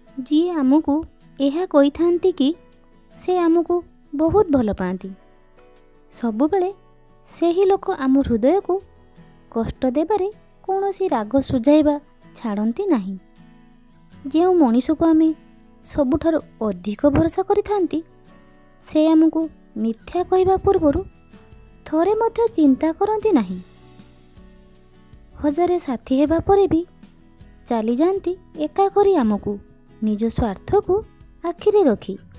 जी आमको यह कही था कि से आमको बहुत भल पाती सबुबले से ही लोक आम हृदय को कष्ट देबारे कौन सी राग सुझाइबा छाड़ती नहीं। जो मनीष को आम सबुठार अधिक भरोसा करिथांती से आमको मिथ्या कहवा पूर्वर थोड़े मध्य चिंता करती नहीं। हजारे साथी हेबा परे भी चली जाती एका करी आमको निज स्वार्थ को आखिरे रखी।